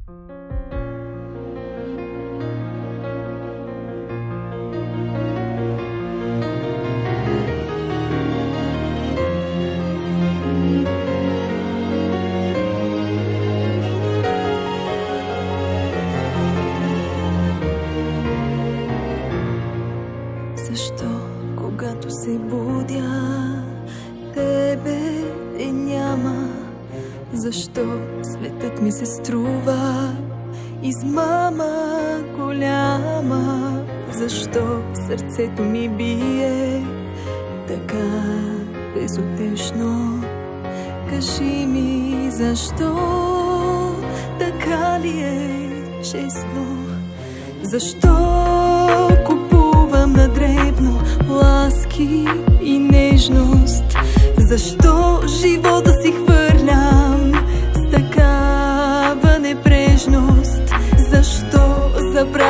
Защо, когато се будя, тебе няма? Защо светът ми се струва измама голяма? Защо сърцето ми бие така безутешно? Кажи ми, защо? Така ли е честно? Защо купувам на дребно ласки и нежност? Защо живота си хвърлям с такава небрежност? Защо забравям